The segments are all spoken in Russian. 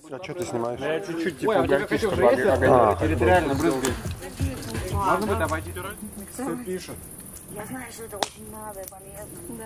А что ты снимаешь? Я чуть-чуть типа угольки, чтобы территориально брызгает. Можно будет обойти? Все пишут. Я знаю, что это очень надо и полезно. Да.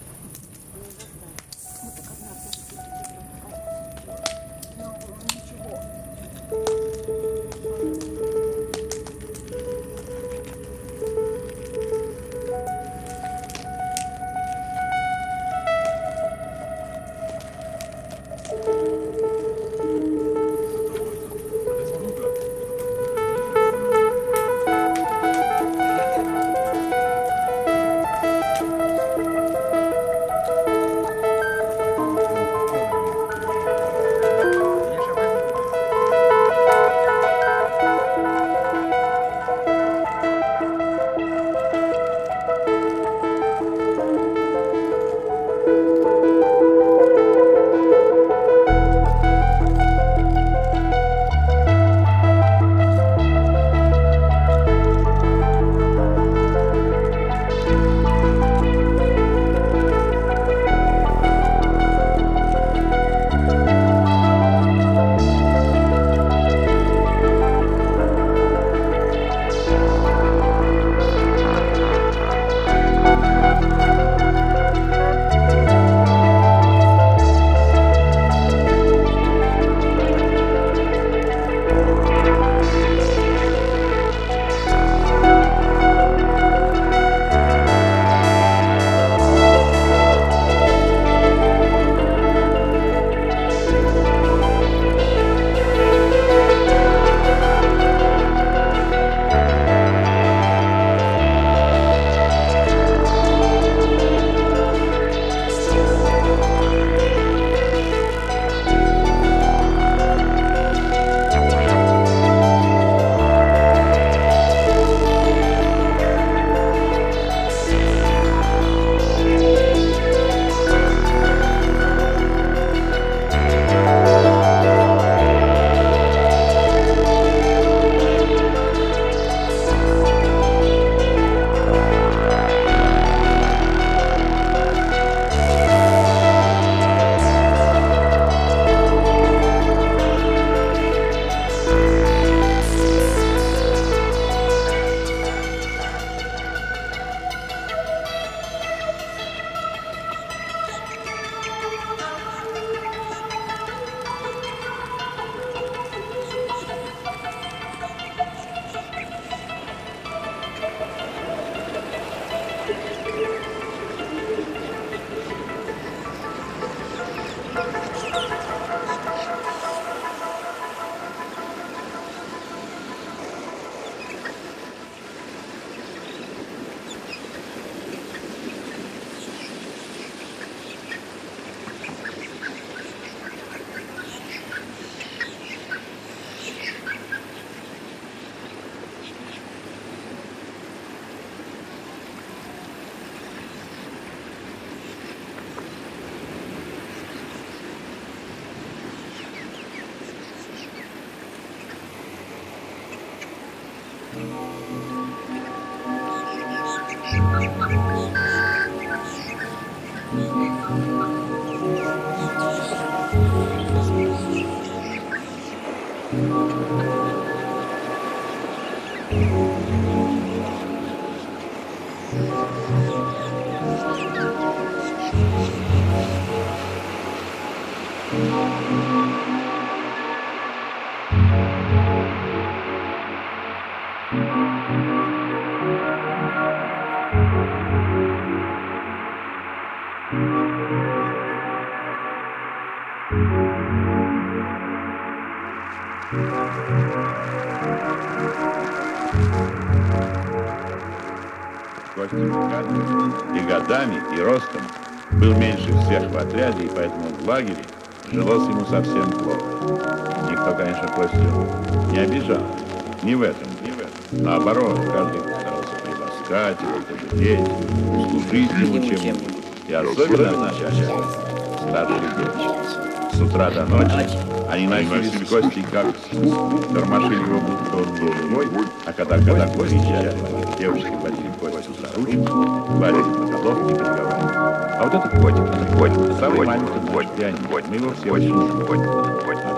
И годами, и ростом был меньше всех в отряде, и поэтому в лагере жилось ему совсем плохо. Никто, конечно, Костю не обижал. Ни в этом. Наоборот, каждый старался приласкать его, пожалеть, услужить ему чем-нибудь. И особенно начальство старшие девочки. С утра до ночи они носились с Костей как тормошили его, будто он был живой, а когда Костя читали, девушки водили Костю за ручку, гладили по головке и приговаривали: а вот это котик, самый маленький котик, мы его все очень любим.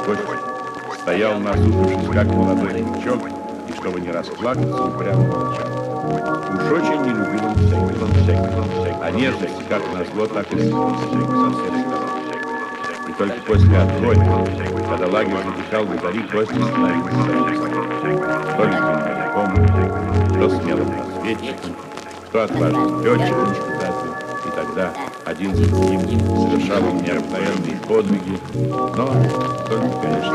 Костя стоял, насупившись, как молодой бычок, и, чтобы не расплакаться, упрямо молчал. Уж очень не любил он всяких, а нежность, как назло, так и со всех сторон. И только после отхода, когда лагерь затихал вдали, Костя становился то любимым, то смелым разведчиком, то отважным летчиком испытателем. И тогда один за другим совершал он необыкновенные подвиги, но только, конечно,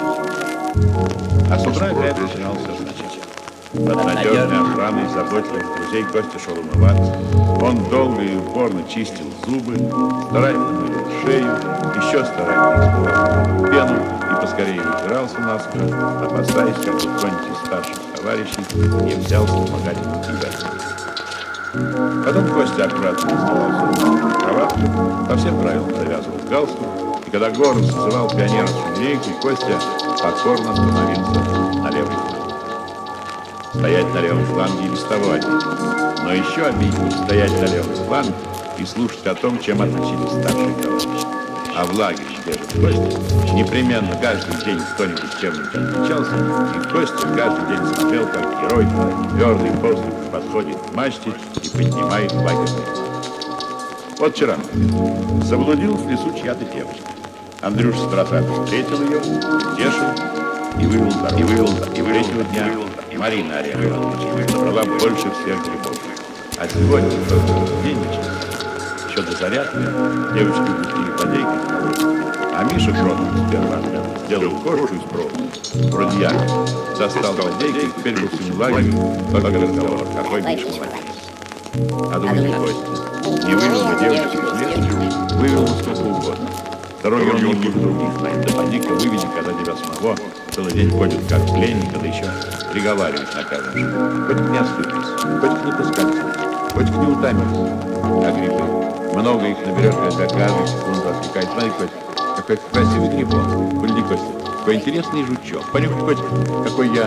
а с утра опять начинался сначала. Под надежной охраной заботливых друзей Костя шел умываться. Он долго и упорно чистил зубы, старательно мыл шею, еще старательно смывал пену и поскорее вытирался наскоро, опасаясь, как кто-нибудь из старших товарищей не взялся помогать ему тягать. Потом Костя аккуратно оставался в кроватке, по всем правилам завязывал галстук, и когда Горн созывал пионера с линейкой, Костя покорно становился на левой фланге. Стоять на левом фланге и без того обидно, но еще обиднее стоять на левом фланге и слушать о том, чем отличились старшие товарищи. А в лагере, где же Костя, непременно каждый день кто-нибудь чем-нибудь отличался, и Костя каждый день смотрел, как герой твердый поступь подходит к мачте и поднимает лагерный. Вот вчера заблудилась в лесу чья-то девочка. Андрюша Страсак встретил ее, утешил и вывел дорогу. И третьего дня Марина Орехова собрала больше всех грибов. А сегодня день начался. Еще до зарядки девочки пустили подейки в колодец. А Миша Кронов сперва сделал кошку из провода. Вроде я достал подейки и теперь был всему лагерю только разговор, какой Миша молодец. А думаете, Костя, не вывел бы девочки из леса, вывел бы сколько угодно. Дороги он не будет других знает. Да поди-ка выведи, когда тебя самого целый день ходят как пленника, да еще приговаривают на каждом шагу. Хоть к не оступись, хоть к не поскользнись, хоть к не утомись. А грибы, много их наберешь, когда каждую секунду отвлекает. Смотри, Костя, какой красивый грибок. Гляди, Костя, какой интересный жучок. Понюхай, Костя, какой я...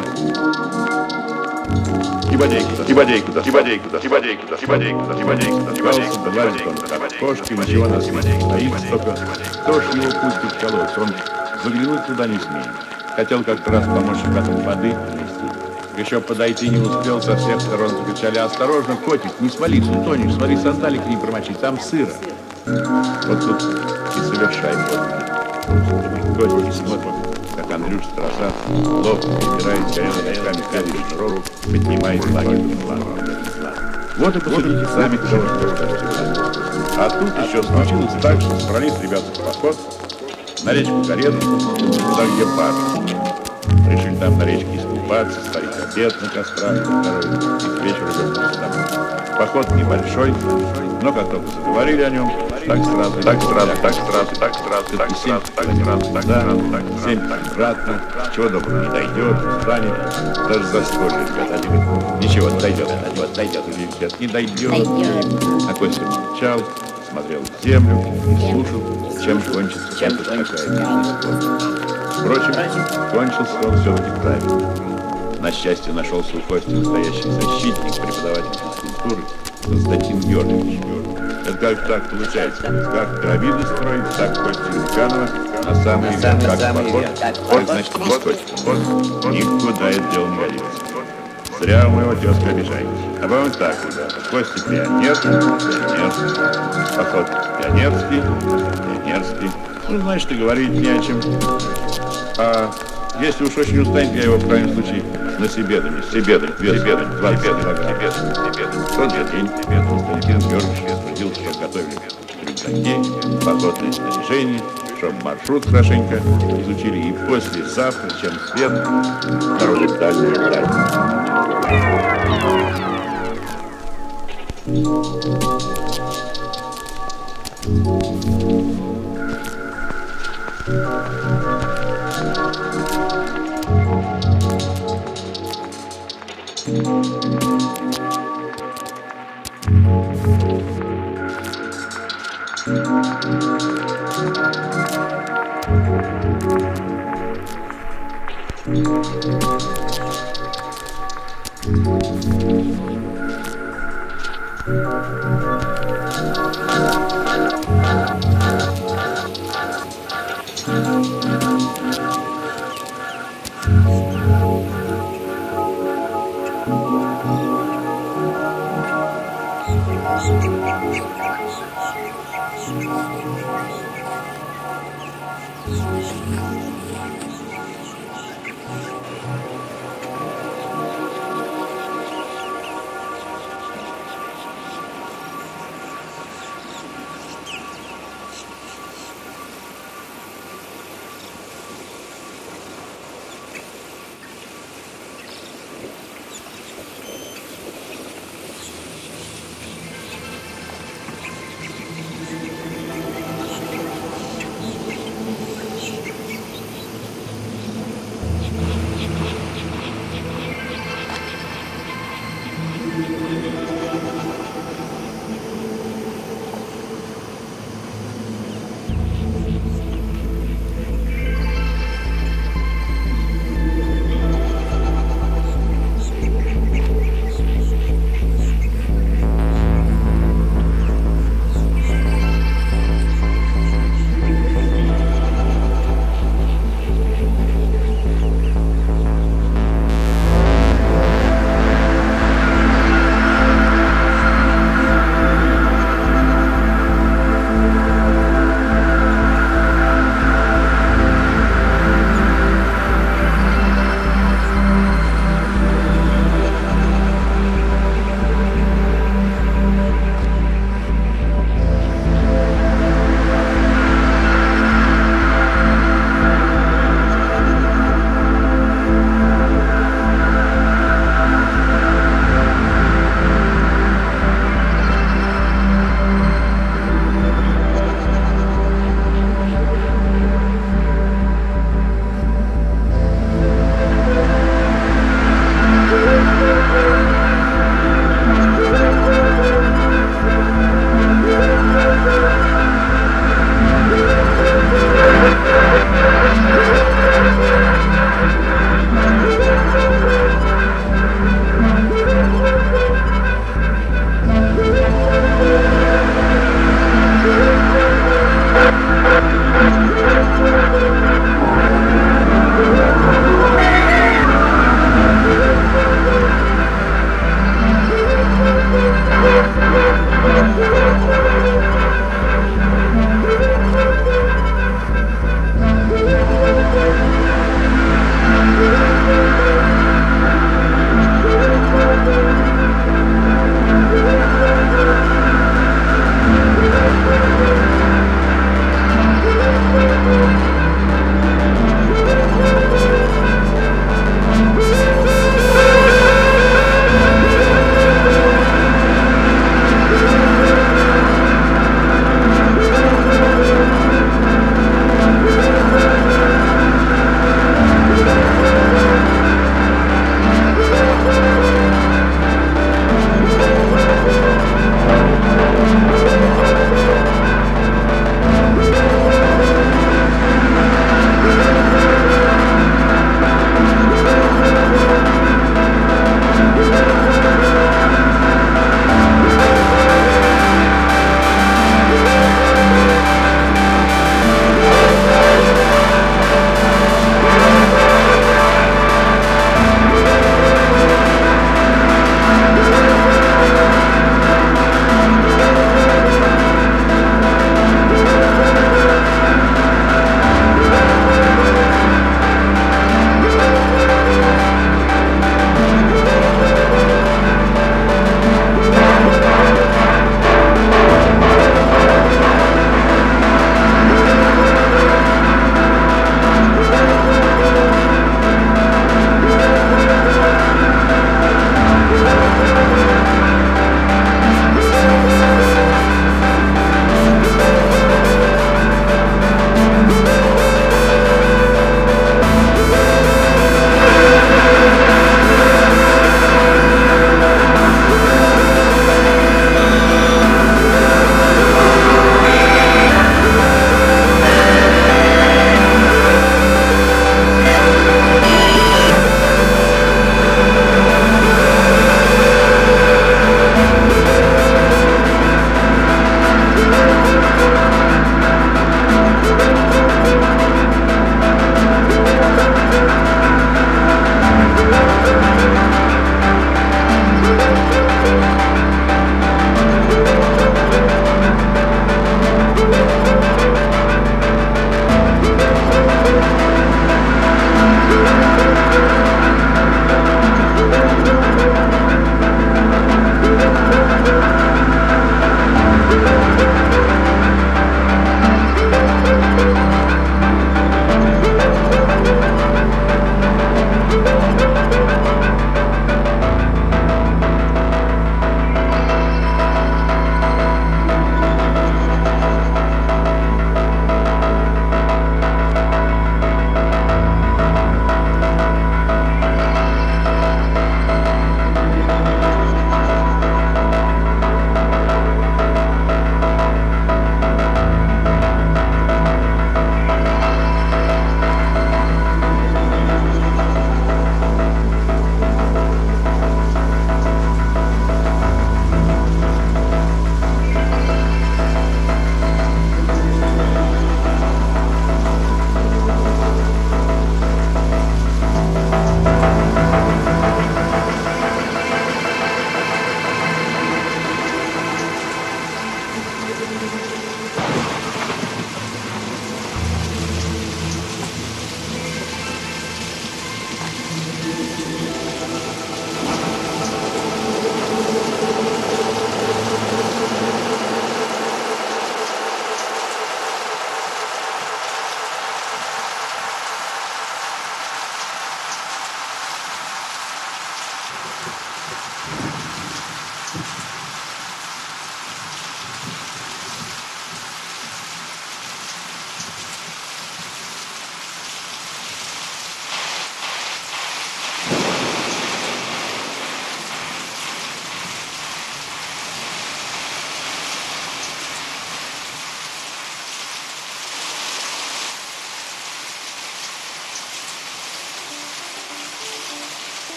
Кошки, ничего на свете стоит, только кто ж его пустит в колодец, он заглянуть туда не смеет. Хотел как-то раз помочь коту воды принести. Еще подойти не успел, со всех сторон закричали: осторожно, котик, не свались, утонешь, смотри, сандалик не промочи, там сыро. Вот тут и совершай подвиг. Котик смотрит, как Андрюша Страсак ловко перебирает коленными ногами камень дорогу, поднимает лагерь в план. Вот и посудите сами, кто вас просто. А тут еще случилось так, что собрались ребята в поход на речку Карету, туда, где пар. Решили там на речке искупаться, сварить обед на кострах, и к вечеру вернуться домой. Поход небольшой, но как только заговорили о нем, так сразу, обратно, чего доброго не дойдет, станет, даже застолье, ребята, они говорят: ничего, дойдет, не дойдет. А Костя молчал, смотрел в землю и слушал, чем кончится такая жизнь. Впрочем, кончился он все-таки правильно. На счастье нашелся у Кости настоящий защитник, преподаватель физкультуры Константин Георгиевич. Это как так получается? Как пирамиды строить, так Костя Великанова, а самый как поход, так значит вот, никуда это дело не годится. Зря вы его, тезка, обижаете. А по-моему так, ребята, Костя пионерский, поход пионерский. Ну, значит, и говорить не о чем. А если уж очень устанет, я его в крайнем случае на себедами, 20 килограмм. В тот же день Константин Георгиевич распорядился, чтобы готовили рюкзаки, походное снаряжение, чтобы маршрут хорошенько изучили, и послезавтра, чем свет, дорогу в дальнюю даль.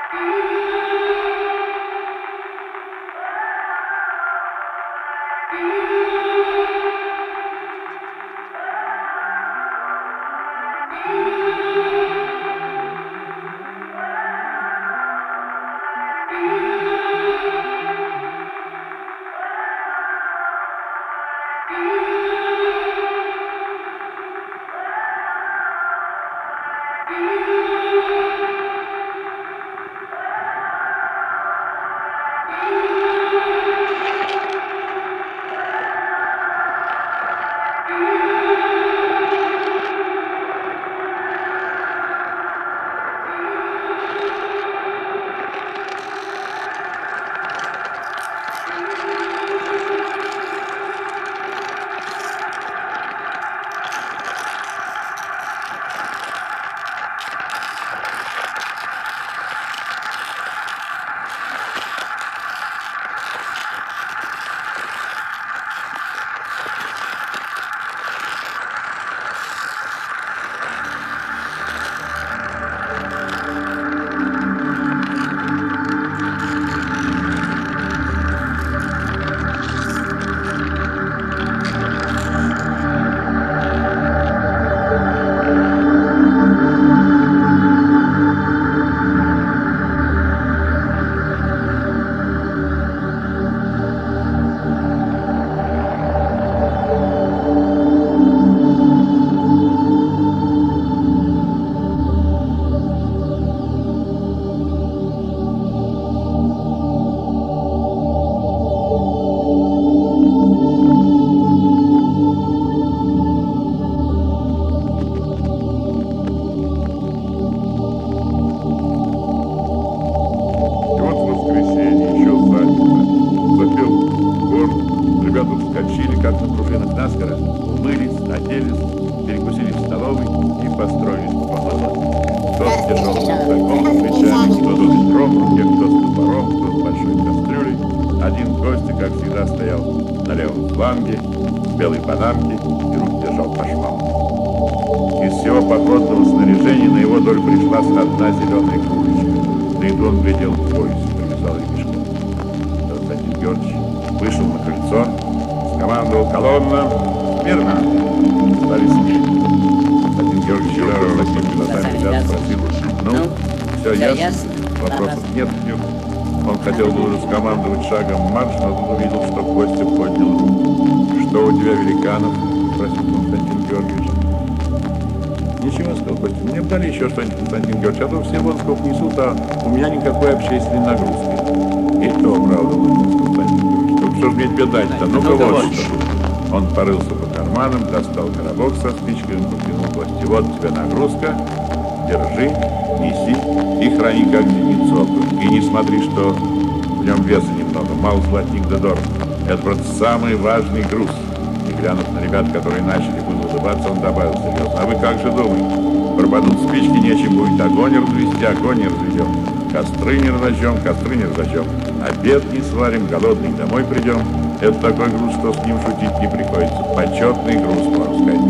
Шагом марш, но тут увидел, что Костя поднял руку. «Что у тебя, Великанов?» – спросил Константин Георгиевич. «Ничего», – сказал Костя, – «мне бы дали еще что-нибудь, Константин Георгиевич, а то все вон сколько несут, а у меня никакой общественной нагрузки». «И то, правда, Константин Георгиевич, только что ж мне тебе дать-то, ну-ка вот что». Он порылся по карманам, достал коробок со спичками, протянул Косте. «Вот тебе нагрузка, держи, неси и храни как зеницу. И не смотри, что в нем веса немного, мало золотник да дорого. Это просто самый важный груз». И глянув на ребят, которые начали было улыбаться, он добавил серьезно: «А вы как же думаете? Пропадут спички, нечем будет огонь развести, огонь не разведем. Костры не разожжем, костры не разожжем. Обед не сварим, голодный домой придем. Это такой груз, что с ним шутить не приходится. Почетный груз, можно сказать.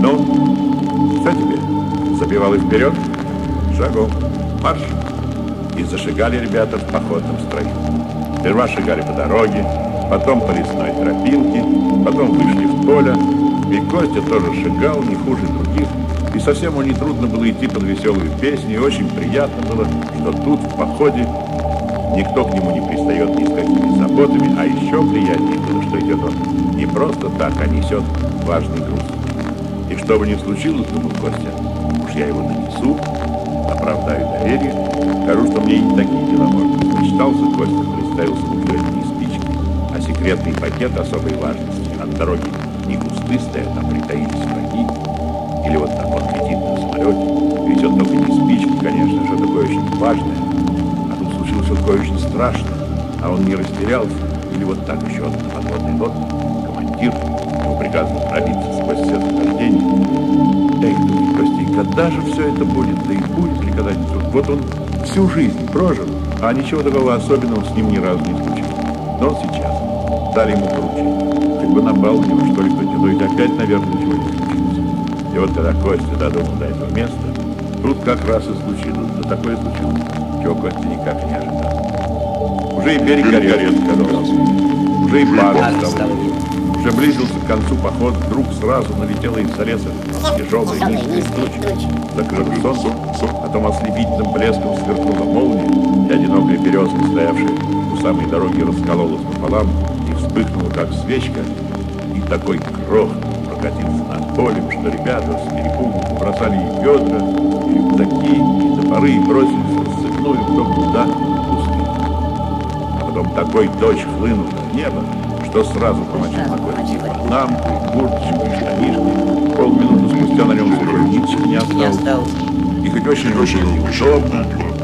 Ну, что теперь? Забивал и вперед, шагом, марш!» И зашагали ребята в походном строю. Сперва шагали по дороге, потом по лесной тропинке, потом вышли в поле. И Костя тоже шагал не хуже других. И совсем ему не трудно было идти под веселую песню, и очень приятно было, что тут, в походе, никто к нему не пристает ни с какими заботами, а еще приятнее было, что идет он не просто так, а несет важный груз. И что бы ни случилось, думал Костя, уж я его нанесу, оправдаю доверие, скажу, что мне и не такие дела можно. Мечтался Костя, представился ему, что это не спички, а секретный пакет особой важности. От дороги не кусты стоят, а притаились враги. Или вот так он летит на самолете, везет только не спички, конечно, что такое очень важное. А тут случилось такое очень страшное, а он не растерялся. Или вот так еще один подводный лодки, командир, ему приказано пробиться сквозь все заграждения. Эх, думает Костя, и когда же все это будет? Да и будет ли когда-нибудь? Вот он всю жизнь прожил, а ничего такого особенного с ним ни разу не случилось. Но он сейчас. Дали ему поручение. Хоть бы напал на него, что ли, кто-нибудь, то ведь опять, наверное, ничего не случилось. И вот когда Костя додумал до этого места, Тут как раз и случилось, да такое случилось, чего Костя никак не ожидал. Уже и берег горел, казался, уже и парус стал. Уже близился к концу поход, вдруг сразу налетела из леса тяжелая низкая туча, закрыла солнце, потом ослепительным блеском сверкнула молния, и одинокая березка, стоявшая у самой дороги, раскололась пополам и вспыхнула, как свечка, и такой грохот прокатился над полем, что ребята с перепугу бросали и ведра, и рюкзаки, и топоры, и бросились рассыпную кто куда пустым. А потом такой дождь хлынул в небо, что сразу помочил на кое-что. Лампы, курточку, штанишки. Полминуты спустя на нем уже ничего не осталось. И хоть очень неудобно,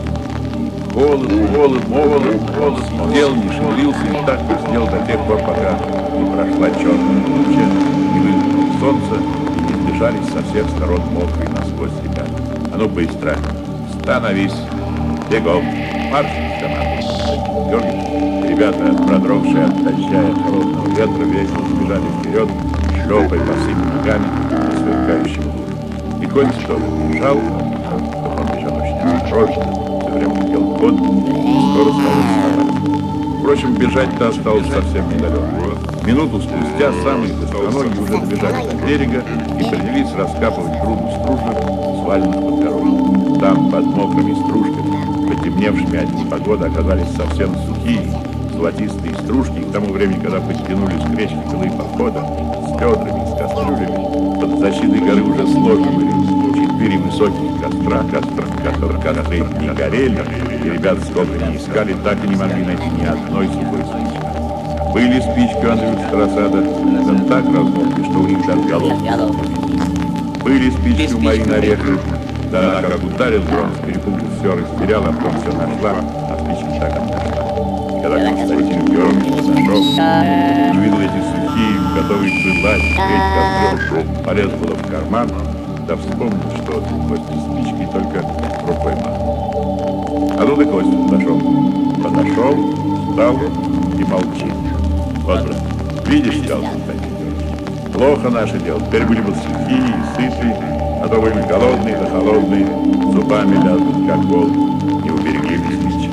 холод, сидел, не шевелился и так посидел до тех пор, пока не прошла черная туча, не выглянуло солнце, и не сбежались со всех сторон мокрые насквозь ребята. А ну быстро, становись, бегом, марш, команда. Георгий, ребята, продрогшие от дождя и от холодного ветра, весело сбежали вперед, шлепая босыми ногами по сверкающим лужам. И Костя тоже бежал, он бежал очень осторожно, все время хотел ход, и скоро стал вставать. Впрочем, бежать-то осталось совсем недалеко. Минуту спустя самые быстроногие уже добежали до берега и принялись раскапывать груду стружек, сваленных под дорогу. Там, под мокрыми стружками, потемневшими от непогоды, оказались совсем сухие, золотистые стружки, и к тому времени, когда подтянулись к речке белые похода, с ведрами, с кастрюлями, под защитой горы уже сложно были 4 высоких костра, которые не горели, и ребят сколько не искали, так и не могли найти ни одной сухой спички. Были спички у Андрея Старосада, да так размокли, что у них даже голов. Были спички у Марины Ореховой, да она как ударит гром с перепугу, все растеряла, а потом все нашла, а спички так и не нашла. Когда Константин Георгиевич зашел, увидел эти сухие, готовые пылать, греть костром, полез было в карман, да вспомнил, что Костя спички только рукой махнул. А ну да Костя подошел, встал и молчит. Вот, брат, видишь, сказал Константин Георгиевич, плохо наше дело, теперь были бы сухие и сытые, а то были голодные да холодные, зубами лязгут, как волк, не уберегли без спичек.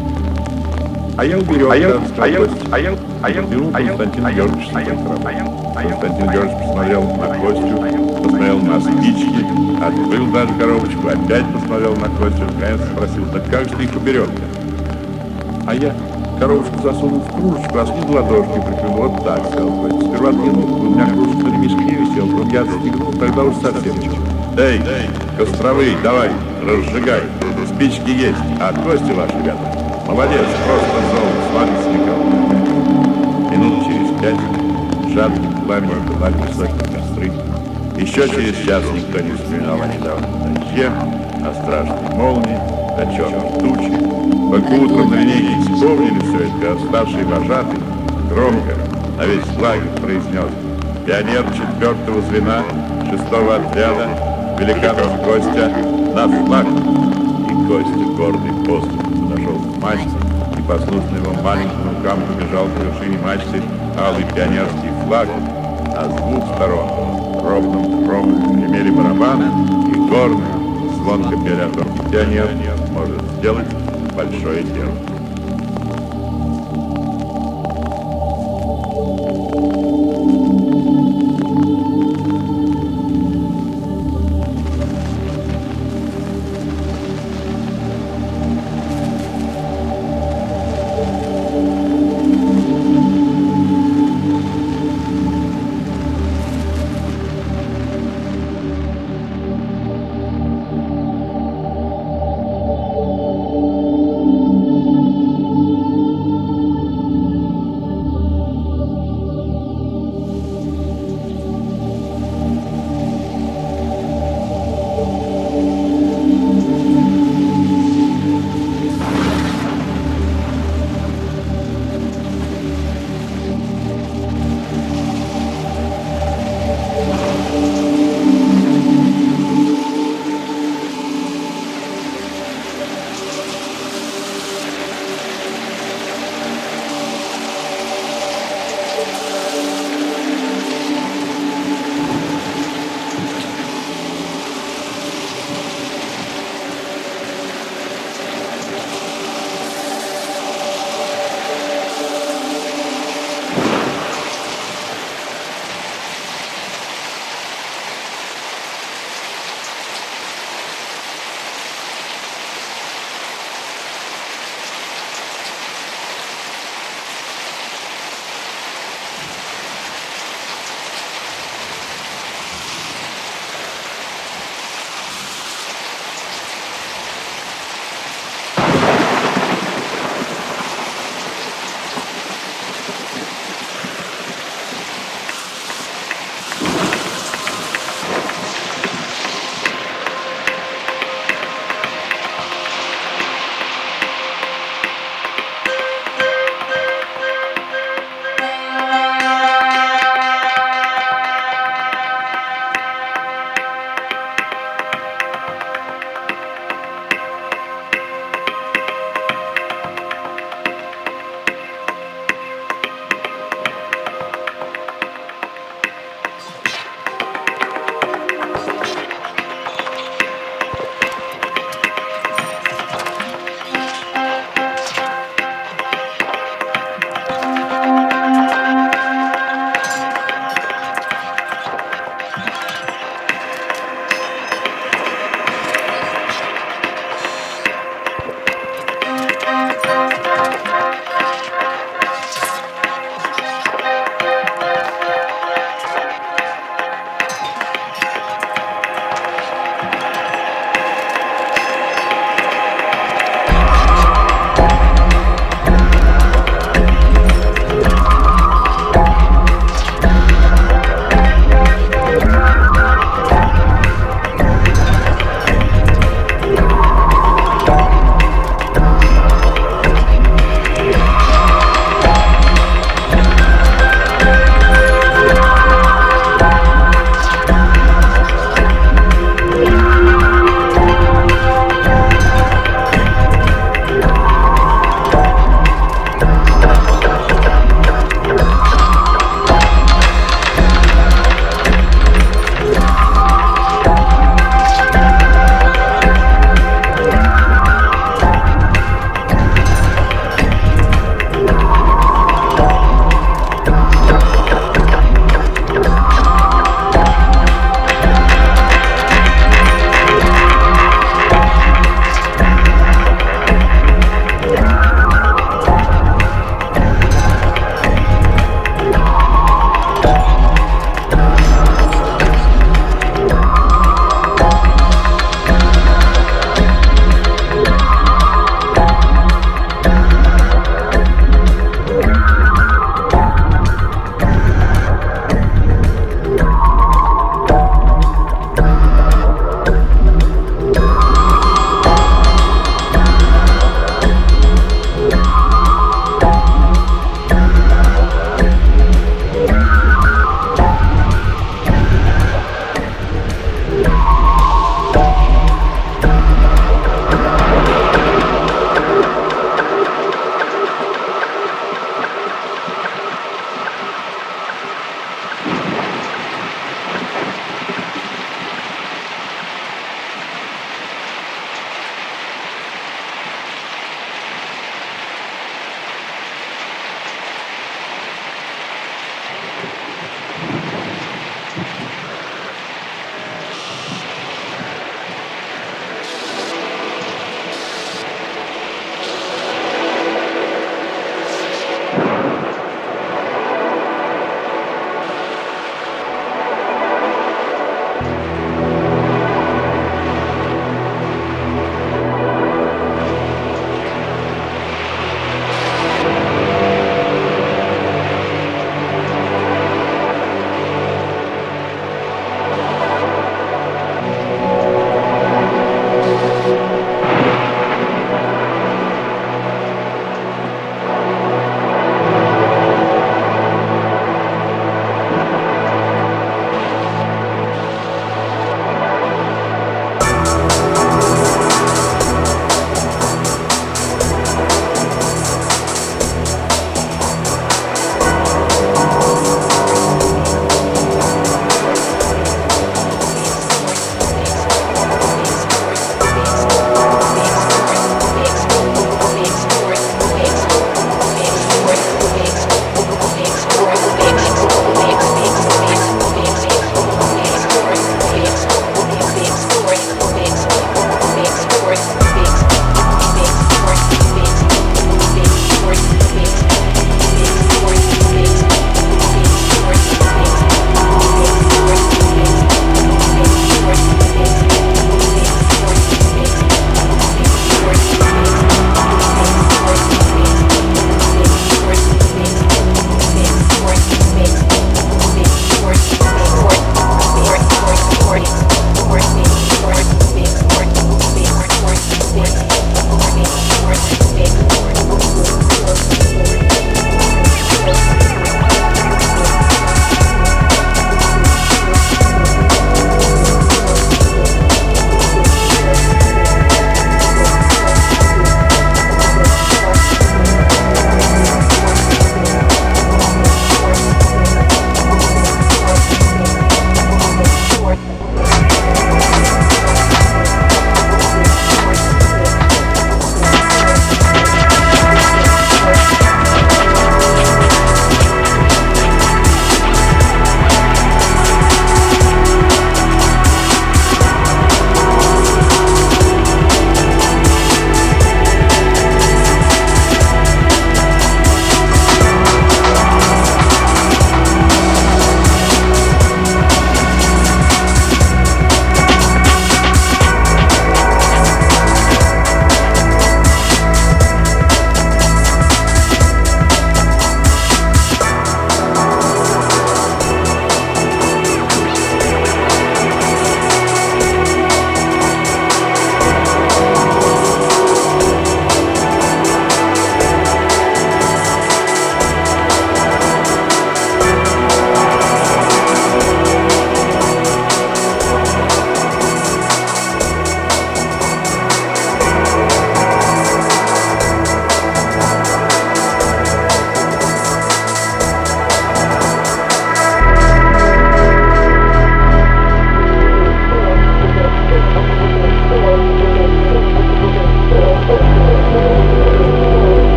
А я уберег, Константин Георгиевич Константин Георгиевич посмотрел на Костю, посмотрел на спички, открыл даже коробочку, опять посмотрел на Костю, наконец спросил, так как же ты их уберег-то? А я коробочку засунул в кружечку, а снизу ладошки прикрыл, вот так, сказал Костя. Сперва двинул, у меня кружечка на ремешке висел, потом я отстегнул, тогда уж совсем ничего. Эй, костровый, давай, разжигай, спички есть, а Костя ваш, ребята, молодец, просто золото, с вами сникал. Минут через 5 жадным пламенем пылали высокие костры. Еще через час никто не вспоминал о недавнем дожде, о страшной молнии, о черной туче. Только утром на линейке вспомнили все это, а старший вожатый громко на весь лагерь произнес: пионер 4-го звена 6-го отряда великанов Костя на флаг. И Костя гордый поступом подошел к мачте, и послушно его маленьким рукам побежал к вершине мачты алый пионерский флаг, а с двух сторон ровным громом гремели барабаны, и горный звонко пели о том, что пионер может сделать большое дело.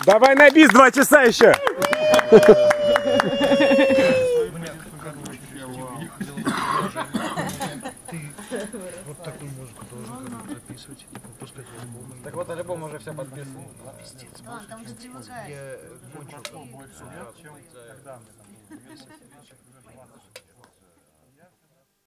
Давай на бис 2 часа еще. Вот такую музыку должен записывать и выпускать в альбом. Так вот, альбом уже все подписано. Там же привыкаешь. Я кончил.